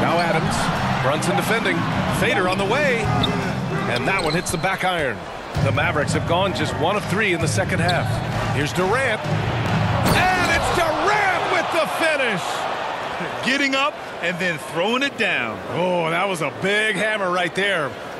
Now Adams. Brunson defending. Fader on the way. And that one hits the back iron. The Mavericks have gone just 1 of 3 in the second half. Here's Durant. And it's Durant with the finish. Getting up and then throwing it down. Oh, that was a big hammer right there.